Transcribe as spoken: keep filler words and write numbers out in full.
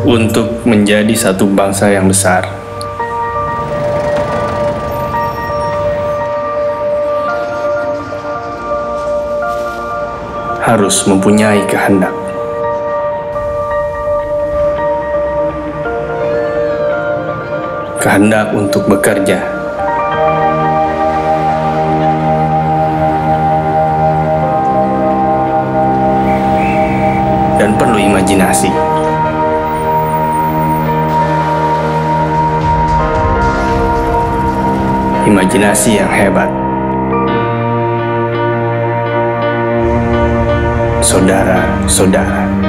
untuk menjadi satu bangsa yang besar. Harus mempunyai kehendak. Kehendak untuk bekerja. Dan perlu imajinasi. Imajinasi yang hebat. Saudara-saudara.